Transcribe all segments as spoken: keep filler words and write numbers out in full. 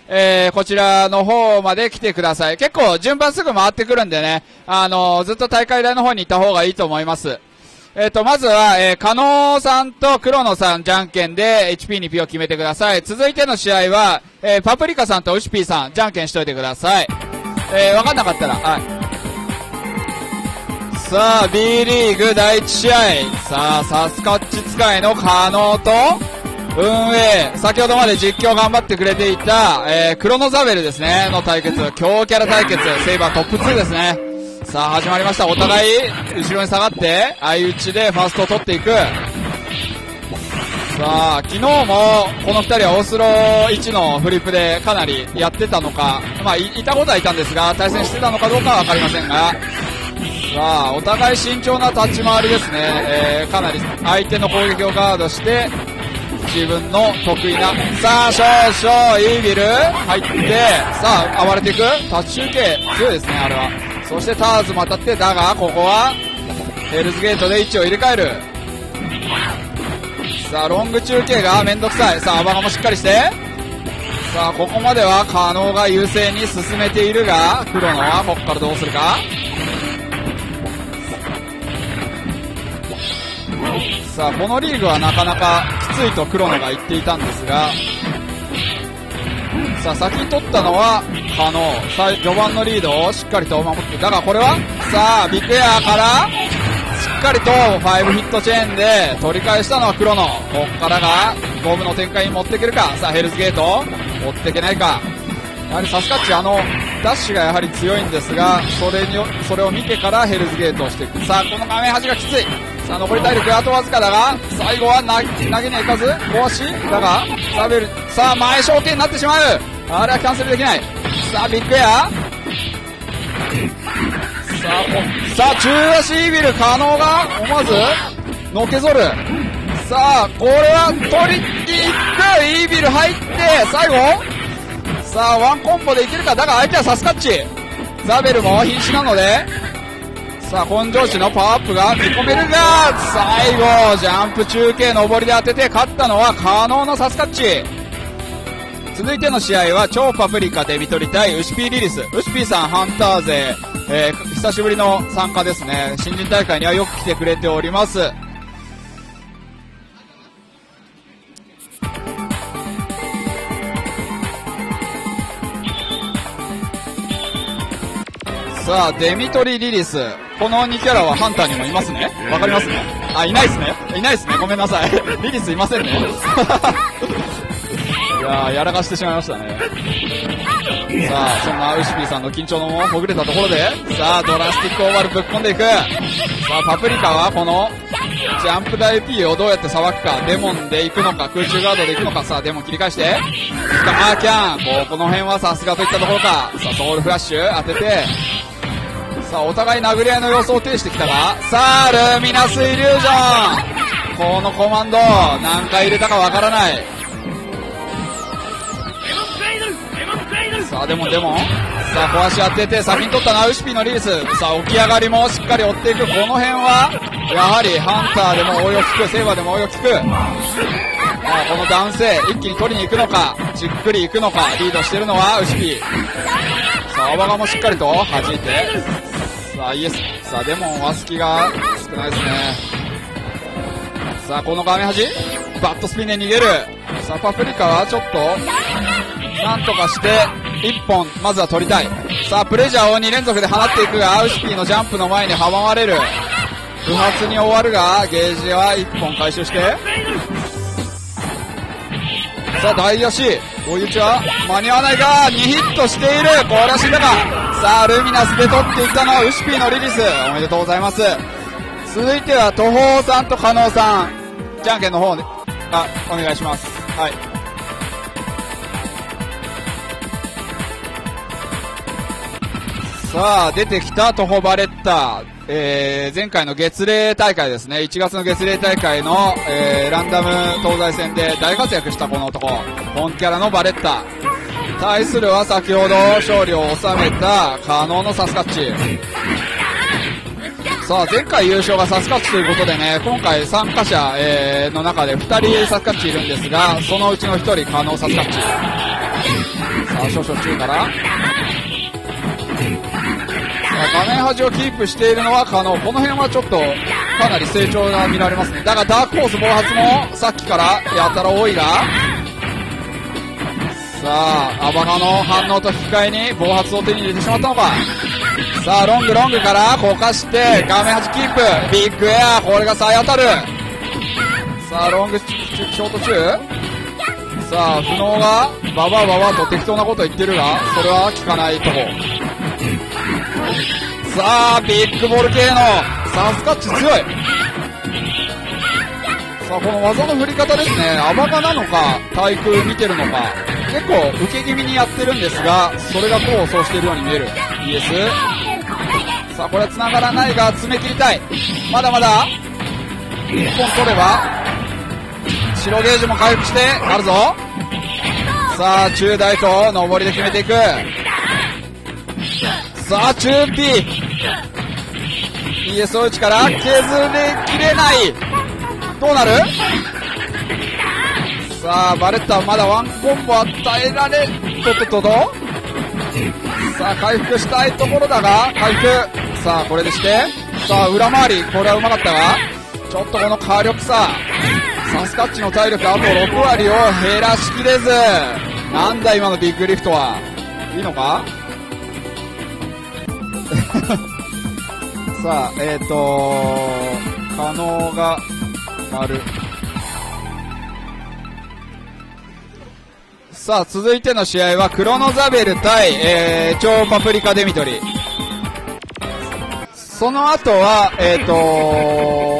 えー、こちらの方まで来てください。結構順番すぐ回ってくるんでね、あのー、ずっと大会台の方に行った方がいいと思います。えっと、まずは、えー、加納さんと黒野さんじゃんけんで エイチピーにピーを決めてください。続いての試合は、えー、パプリカさんとウシピーさんじゃんけんしといてください。えー、わかんなかったら、はい。さあ、B リーグだいいち試合。さあ、サスカッチ使いの加納と、運営、先ほどまで実況頑張ってくれていた、えー、クロノザベルですね、の対決、強キャラ対決、セイバートップツーですね。さあ、始まりました。お互い、後ろに下がって、相打ちでファーストを取っていく。さあ、昨日も、この二人はオスロいちのフリップでかなりやってたのか、まあ、い, いたことはいたんですが、対戦してたのかどうかはわかりませんが、さあ、お互い慎重な立ち回りですね。えー、かなり相手の攻撃をガードして、自分の得意な、さあ、少々、イービル、入って、さあ、暴れていく。タッチ中継、強いですね、あれは。そしてターズも当たって、だが、ここは、ヘルズゲートで位置を入れ替える。さあ、ロング中継がめんどくさい。さあ、アバガもしっかりして。さあ、ここまでは、加納が優勢に進めているが、黒野は、ここからどうするか。さあ、このリーグはなかなかきついと黒野が言っていたんですが、さあ、先に取ったのは加納。さあ、序盤のリードをしっかりと守って、だがこれは、さあ、ビッグエアからしっかりとファイブヒットチェーンで取り返したのは黒野。ここからが五分の展開に持っていけるか。さあ、ヘルズゲート持っていけないか。やはりサスカッチ、あのダッシュがやはり強いんですが、それにそれを見てからヘルズゲートをしていく。さあ、この画面端がきつい。さあ、残り体力あとわずかだが、最後は投げ投げにはいかず壊しだが、サベル、さあ、前昇形になってしまう。あれはキャンセルできない。さあ、ビッグエア、さあ、さあ、中足イービル、加納が思わずのけぞる。さあ、これは取りに行く。イービル入って最後、さあ、ワンコンボでいけるか。だが相手はサスカッチ。ザベルも瀕死なので、さあ、根性値のパワーアップが見込めるが、最後、ジャンプ中継上りで当てて勝ったのは加納のサスカッチ。続いての試合は、超パプリカデビトリ対ウシピーリリス。ウシピーさん、ハンター勢、えー、久しぶりの参加ですね。新人大会にはよく来てくれております。さあ、デミトリ・リリス。このにキャラはハンターにもいますね。わかりますね。あ、いないっすね。いないっすね。ごめんなさい。リリスいませんね。いやー、やらかしてしまいましたね。さあ、そんなウシピーさんの緊張のほぐれたところで、さあ、ドラスティックオーバルぶっ込んでいく。さあ、パプリカはこの、ジャンプ台 P をどうやってさばくか。デモンで行くのか、空中ガードで行くのか。さあ、デモン切り返して。さあ、キャン。こう、この辺はさすがといったところか。さあ、ソウルフラッシュ当てて、さあ、お互い殴り合いの様子を呈してきたが、さあ、ルミナスイリュージョン。このコマンド、何回入れたかわからない。さあ、デモンデモン。さあ、小足当てて、先に取ったのはウシピーのリリス。さあ、起き上がりもしっかり追っていく。この辺は、やはりハンターでも応用効く、セイバーでも応用効く。さあ、この男性、一気に取りに行くのか、じっくり行くのか、リードしてるのはウシピー。さあ、オバガもしっかりと弾いて。さあ、イエス。さあ、デモンは隙が少ないですね。さあ、この画面端、バットスピンで逃げる。さあ、パプリカはちょっと、なんとかして、いっぽん、まずは取りたい。さあ、プレジャーをに連続で放っていくが、ウシピーのジャンプの前に阻まれる。不発に終わるが、ゲージはいっぽん回収して。さあ、大足。追い打ちは間に合わないが、にヒットしている。これは死んだか。さあ、ルミナスで取っていったのはウシピーのリリス。おめでとうございます。続いては、トホーさんと加納さん。じゃんけんの方で、あ、お願いします。はい。さあ、出てきたトホバレッタ。えー、前回の月例大会ですね。いちがつの月例大会の、えー、ランダム東西戦で大活躍したこの男。本キャラのバレッタ。対するは先ほど勝利を収めた加納のサスカッチ。さあ、前回優勝がサスカッチということでね、今回参加者、えー、の中でふたりサスカッチいるんですが、そのうちのひとり加納サスカッチ。さあ、 あ少々中から、さあ画面端をキープしているのは可能。この辺はちょっとかなり成長が見られますね。だがダークホース暴発もさっきからやたら多いが、さあアバガの反応と引き換えに暴発を手に入れてしまったのか。さあロングロングからこかして画面端キープ、ビッグエア、これがさえ当たる。さあロングショート中、さあ不能がババアババアと適当なこと言ってるが、それは効かないとこ。さあビッグボール系のサスカッチ強い。さあこの技の振り方ですね、アバガなのか対空見てるのか、結構受け気味にやってるんですが、それが功を奏しているように見える。 イーエス、 さあこれは繋がらないが詰め切りたい。まだまだいっぽん取れば白ゲージも回復してあるぞ。さあ中大と上りで決めていく。さあ中 P イーエス 打ちから削りきれない。どうなる。さあバレッタまだワンコンボ与えられとっとっとと。さあ回復したいところだが回復。さあこれでして、さあ裏回り、これはうまかったがちょっとこの火力差、サスカッチの体力あとろくわりを減らしきれず。なんだ今のビッグリフトは。いいのかさあえっ、ー、と可能が丸。さあ続いての試合はクロノザベル対、えー、超パプリカデミトリ。その後はえっ、ー、と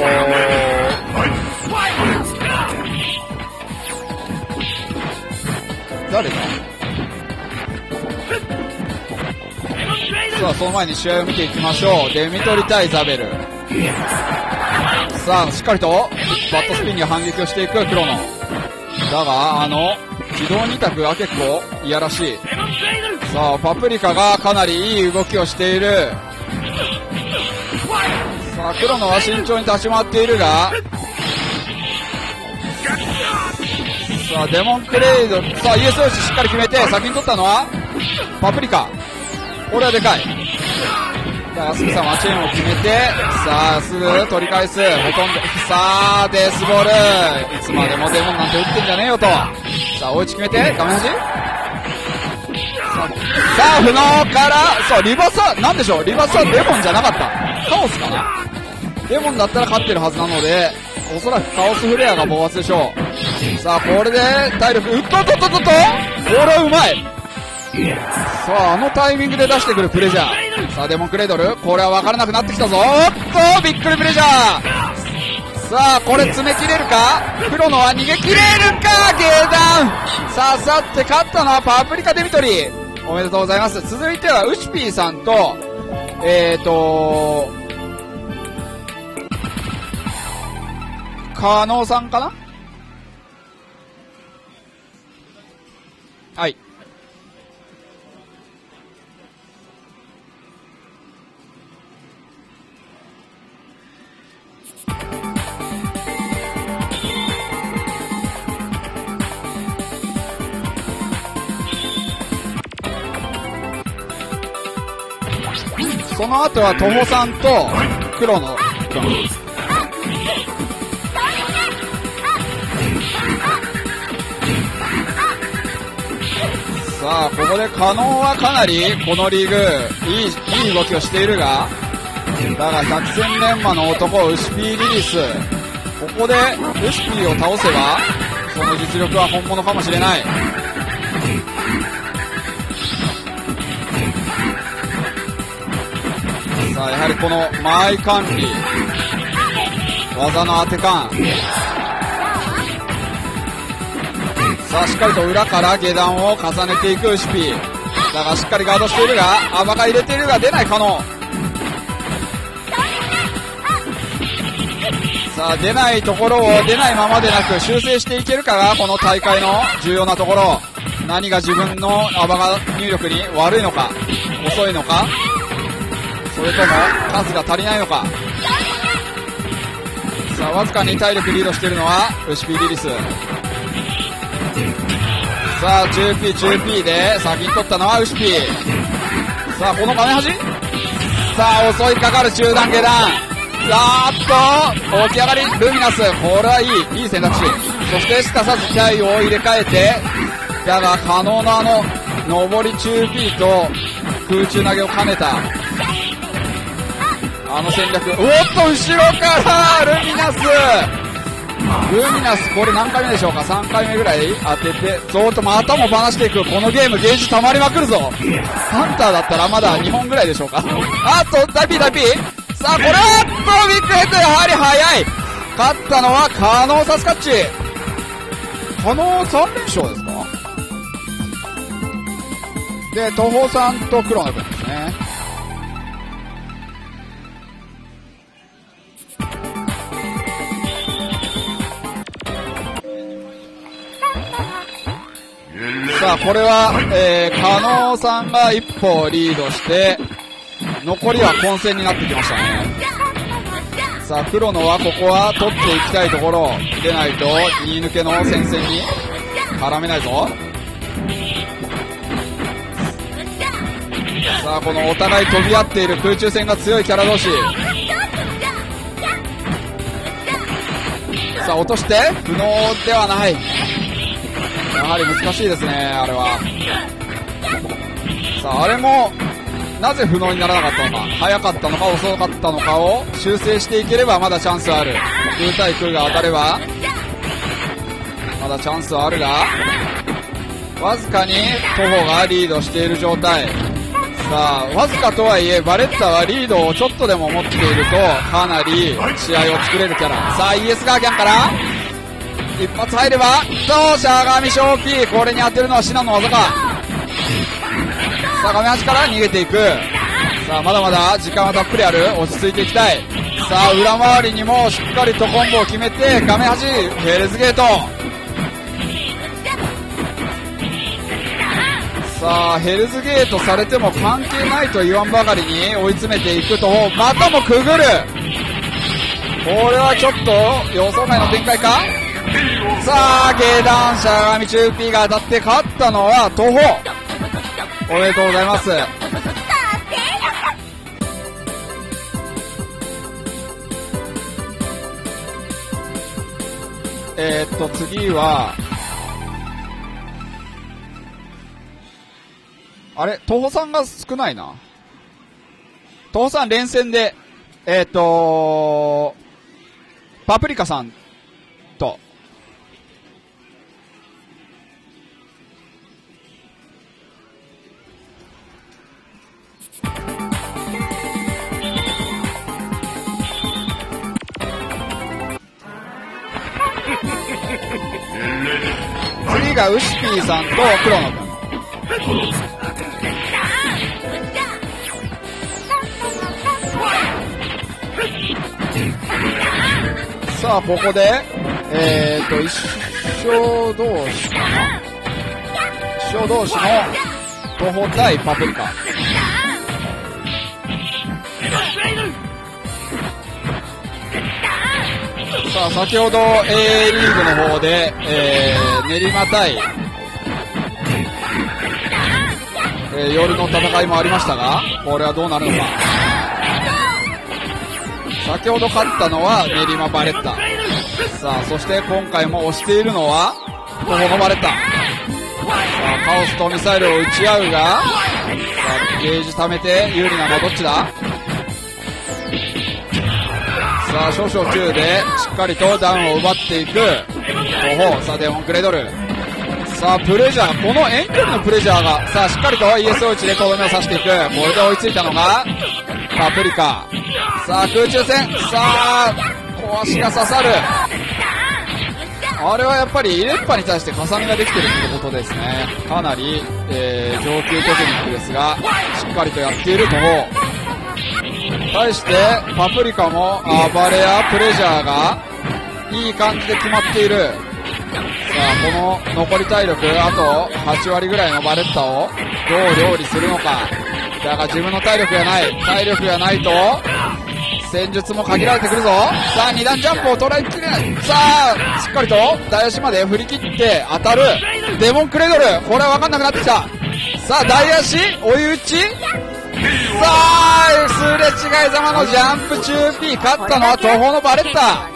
誰だ。さあその前に試合を見ていきましょう。デミトリ対ザベル。さあしっかりとバットスピンに反撃をしていくクロノだが、あの自動二択が結構いやらしい。さあパプリカがかなりいい動きをしている。さあクロノは慎重に立ち回っているが、さあデモンクレイド、さあ イーエス 打ちしっかり決めて先に取ったのはパプリカ。これはでかい。だがすぐさまチェーンを決めて、さあすぐ取り返す。ほとんどさあデスボール、いつまでもデモンなんて打ってんじゃねえよと。さあ追い打ち決めて画面端、さあ不能から、そうリバースはなんでしょう、リバースはデモンじゃなかった、カオスかな。デモンだったら勝ってるはずなので、おそらくカオスフレアが暴発でしょう。さあこれで体力うっとっとっとっとっと、これはうまい。さああのタイミングで出してくるプレジャー。さあデモンクレードル、これは分からなくなってきたぞ。おっとびっくりプレジャー。さあこれ詰め切れるか。クロノは逃げ切れるか。ゲーダン。さあさって勝ったのはパプリカデミトリ。おめでとうございます。続いてはウシピーさんとえーとカノさんかな。はい。その後はトモさんと黒野君。さあここでカノンはかなりこのリーグいい、いい動きをしているが、だが百戦錬磨の男ウシピーリリス、ここでウシピーを倒せばその実力は本物かもしれない。さあやはりこの間合い管理、技の当て感。さあしっかりと裏から下段を重ねていくウシピーだが、しっかりガードしているが、アバが入れているが出ない可能。さあ出ないところを出ないままでなく修正していけるかがこの大会の重要なところ。何が自分のアバが入力に悪いのか、遅いのか、それとも数が足りないのか。さあわずかに体力リードしているのはウシピーリリス。 さあ ツーピーツーピー で先に取ったのはウシピー。さあこの画面端、さあ襲いかかる中段下段、あーっと起き上がりルミナス、これはいいいい選択肢。そしてすかさず体を入れ替えて、だが可能なあの上り ツーピー と空中投げを兼ねたあの戦略。おっと後ろからルミナス、ルミナスこれ何回目でしょうか、さんかいめぐらい当てて、そうとまたも離していく。このゲームゲージ溜まりまくるぞ。ハンターだったらまだにほんぐらいでしょうか。あっと大ピー大ピー、さあこれはっとビッグヘッド、やはり速い。勝ったのはカノーサスカッチ。カノーさん連勝ですか。でトホさんと黒の君ですね。さあこれは、えー、加納さんが一歩リードして残りは混戦になってきましたね。さあ黒野はここは取っていきたいところでないとに抜けの戦線に絡めないぞ。さあこのお互い飛び合っている空中戦が強いキャラ同士。さあ落として不能ではない。やはり難しいですねあれは。さああれもなぜ不能にならなかったのか、早かったのか遅かったのかを修正していければまだチャンスある。空対空が当たればまだチャンスはあるが、わずかに徒歩がリードしている状態。さあわずかとはいえバレッタはリードをちょっとでも持っているとかなり試合を作れるキャラ。さあ イーエス ガーキャンから一発入れば、そうしゃがみ正気、これに当てるのはシナの技か。さあ画面端から逃げていく。さあまだまだ時間はたっぷりある。落ち着いていきたい。さあ裏回りにもしっかりとコンボを決めて、画面端ヘルズゲート。さあヘルズゲートされても関係ないと言わんばかりに追い詰めていくと、またもくぐる。これはちょっと予想外の展開か。さあ下段しゃがみ ツーピー が当たって勝ったのは徒歩。おめでとうございます。えー、っと次はあれ徒歩さんが少ないな。徒歩さん連戦でえー、っとパプリカさんと次がウシピーさんと黒野君。さあここでえーと一生同士かな、一生同士の徒歩対パプリカ。さあ先ほど A リーグの方で、えー、練馬対、えー、夜の戦いもありましたが、これはどうなるのか。先ほど勝ったのは練馬バレッタ。さあそして今回も押しているのは徒歩のバレッタ。さあカオスとミサイルを打ち合うが、さあゲージ貯めて有利なのはどっちだ。さあ少々中でしっかりとダウンを奪っていく徒歩。さあデモンクレドル。さあプレジャー、この遠距離のプレジャーがさあしっかりと イーエスオーいち でとどめを刺していく。これで追いついたのがパプリカ。さあ空中戦、さあ小足が刺さる。あれはやっぱり連覇に対して加算ができてるってことですね。かなり、えー、上級テクニックですがしっかりとやっている徒歩。対してパプリカも暴れやプレジャーがいい感じで決まっている。さあこの残り体力あとはちわりぐらいのバレッタをどう料理するのか。だが自分の体力がない体力がないと、 戦術も限られてくるぞ。さあに段ジャンプを捉えきれない。さあしっかりと大足まで振り切って当たるデモンクレードル。これは分かんなくなってきた。さあ大足追い打ち。さあすれ違いざまのジャンプ中 P。 勝ったのは東方のバレッタ。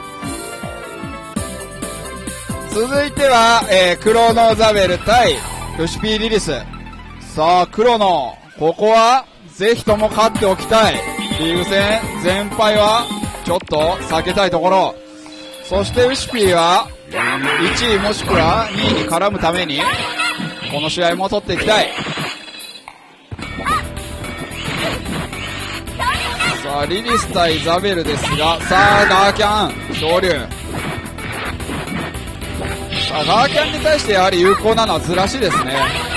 続いては、えー、クロノザベル対ウシピーリリス。さあクロノ、ここはぜひとも勝っておきたい。リーグ戦全敗はちょっと避けたいところ。そしてウシピーはいちいもしくはにいに絡むためにこの試合も取っていきたい。さあリリス対ザベルですが、さあガーキャン昇竜。さあガーキャンに対してやはり有効なのはずらしですね。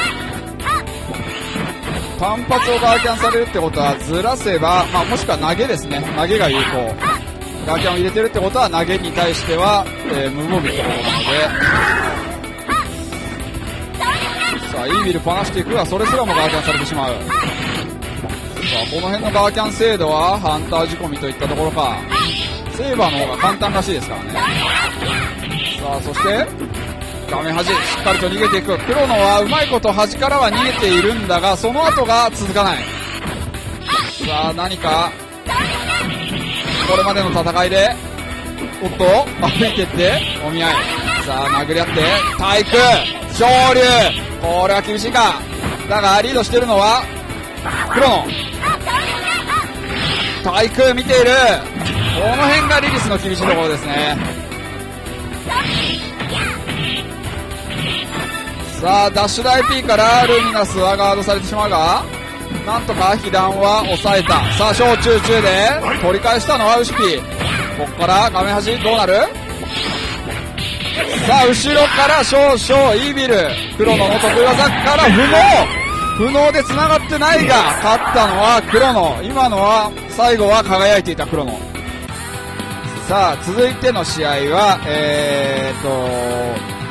単発をガーキャンされるってことはずらせば、まあ、もしくは投げですね。投げが有効。ガーキャンを入れてるってことは投げに対しては、えー、無防備ってことなので、さあイービルパナしていくがそれすらもガーキャンされてしまう。さあこの辺のガーキャン精度はハンター仕込みといったところか。セーバーの方が簡単らしいですからね。さあそして画面端しっかりと逃げていく。クロノはうまいこと端からは逃げているんだがその後が続かない。さあ何かこれまでの戦いでおっと歩いていってお見合い。さあ殴り合って対空昇竜。これは厳しいか。だがリードしているのはクロノ。対空見ている。この辺がリリスの厳しいところですね。さあダッシュ大 P からルミナスはガードされてしまうがなんとか被弾は抑えた。さあ小中中で取り返したのはウシピー。ここから画面端どうなる。さあ後ろから少々イービル。クロノの得意技から不能不能で繋がってないが勝ったのはクロノ。今のは最後は輝いていたクロノ。さあ続いての試合はえーっと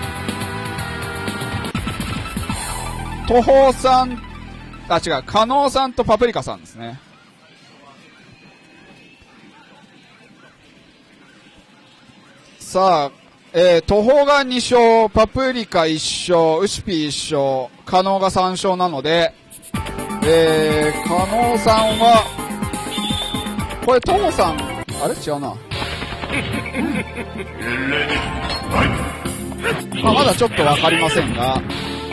トホさん、あ、違う、カノーさんとパプリカさんですね。さあ、えー、トホがに勝、パプリカいち勝、ウシピいち勝、カノーがさん勝なので、えー、カノーさんは、これトホさん、あれ違うな。まあ、まだちょっとわかりませんが、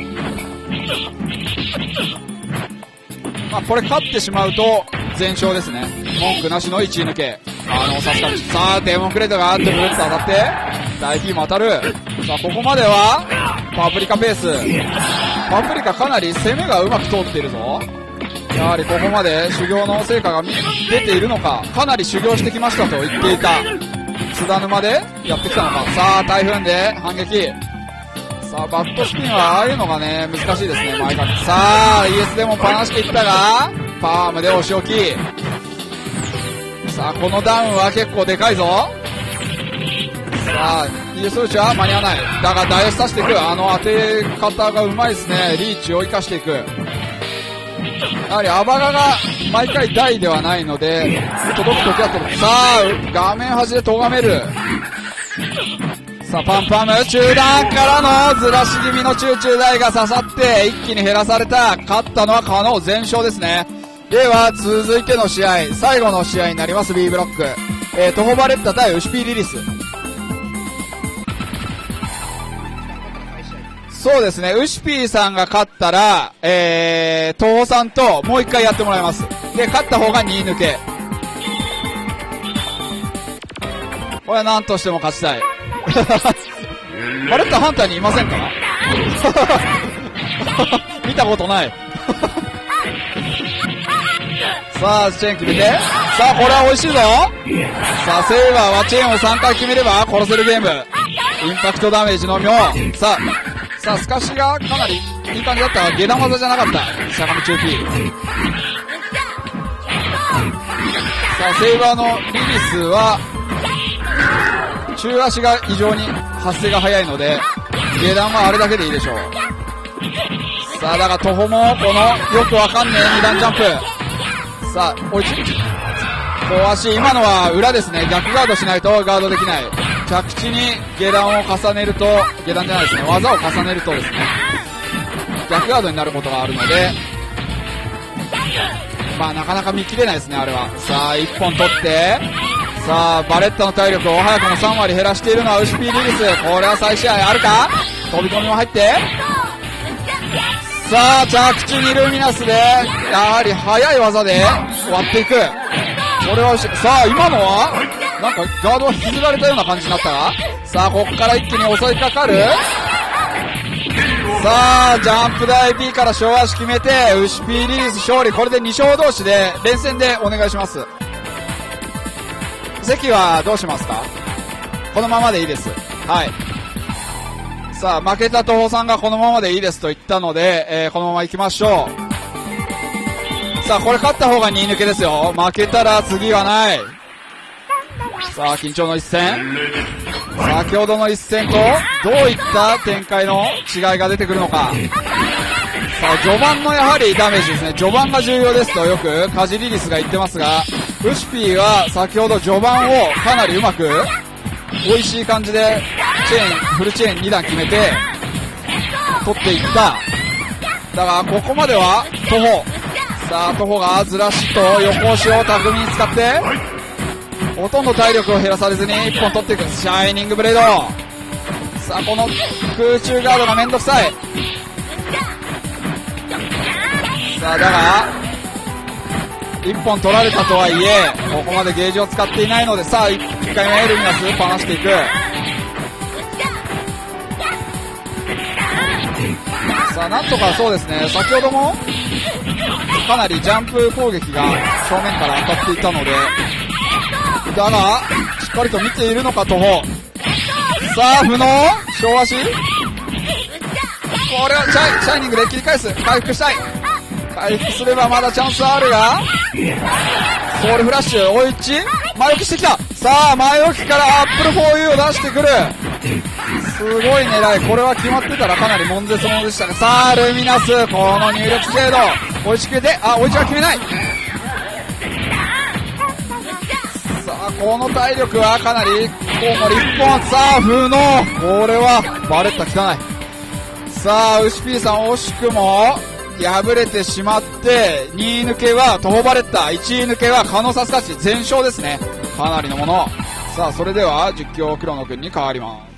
まあ、これ勝ってしまうと全勝ですね。文句なしのいちい抜け。あのさすがさあデーモンクレートがあってブルッと当たって大キーも当たる。さあここまではパプリカペース。パプリカかなり攻めがうまく通っているぞ。やはりここまで修行の成果が出ているのか。かなり修行してきましたと言っていた津田沼でやってきたのか。さあ台風で反撃。さあバットスピンはああいうのがね難しいですね。前からさあ イーエス でもパナしていったがパームでお仕置き。さあこのダウンは結構でかいぞ。さあ イーエス 打ちは間に合わない。だがダイエス刺していく。あの当て方がうまいですね。リーチを生かしていく。やはりアバガが毎回大ではないので届くときは届く。さあ画面端で咎める。さあパンパム中段からのずらし気味の中中大が刺さって一気に減らされた。勝ったのはカノ全勝ですね。では続いての試合、最後の試合になります。 B ブロック、えー、トホバレッタ対ウシピーリリス。そうですね、ウシピーさんが勝ったら、えー、トホさんともう一回やってもらいます。で勝った方がにい抜け。これは何としても勝ちたい。バレッタハンターにいませんか？見たことない。さあチェーン決めて、さあこれは美味しいぞ。さあセイバーはチェーンをさんかい決めれば殺せるゲーム。インパクトダメージのみを。さあさあスカシがかなりいい感じだったが下段技じゃなかった。しゃがみ中 P。 さあセイバーのリリスは中足が異常に発生が早いので下段はあれだけでいいでしょう。さあだがトホもこのよくわかんねえに段ジャンプ。さあ追いつい小足、今のは裏ですね。逆ガードしないとガードできない。着地に下段を重ねると、下段じゃないですね、技を重ねるとですね、逆ガードになることがあるので、まあなかなか見切れないですね、あれは。さあ、いっぽん取って、さあ、バレッタの体力を早くもさん割減らしているのはウシピー・リリス。これは再試合あるか。飛び込みも入って、さあ、着地にルミナスで、やはり速い技で割っていく。これは、さあ、今のは、なんかガードが引きずられたような感じになったが、さあ、ここから一気に襲いかかる。さあ、ジャンプ台 B から小足決めて、ウシピーリリース勝利。これでに勝同士で、連戦でお願いします。席はどうしますか。このままでいいです。はい。さあ、負けた東宝さんがこのままでいいですと言ったので、えー、このまま行きましょう。さあ、これ勝った方がに抜けですよ。負けたら次はない。さあ、緊張の一戦。先ほどの一戦とどういった展開の違いが出てくるのか。さあ、序盤のやはりダメージですね。序盤が重要ですとよくカジリリスが言ってますが、ウシピーは先ほど序盤をかなりうまく美味しい感じでチェーンフルチェーンに段決めて取っていった。だがここまでは徒歩。さあ、徒歩がずらしと横押しを巧みに使ってほとんど体力を減らされずにいっぽん取っていく。シャイニングブレード。さあ、この空中ガードがめんどくさい。さあ、だがいっぽん取られたとはいえここまでゲージを使っていないので、さあいっかいめルミナス離していく。さあ、なんとかそうですね、先ほどもかなりジャンプ攻撃が正面から当たっていたので、だがしっかりと見ているのか徒歩。さあ、不能小足、これはシャイ、シャイニングで切り返す。回復したい。回復すればまだチャンスあるが、ソウルフラッシュ追い打ち前置きしてきた。さあ、前置きからアップル フォーユー を出してくる。すごい狙い。これは決まってたらかなり悶絶ものでしたが、さあルミナス、この入力精度追いち決めて、あ、追いちは決めない。さあ、この体力はかなりコウモリいっぽん。さあ、不能。これはバレッタ汚い。さあ、ウシピーさん惜しくも敗れてしまって、にい抜けはトホバレッタ、いちい抜けはカノサスカチ、全勝ですね。かなりのもの。さあ、それでは実況黒野くんに変わります。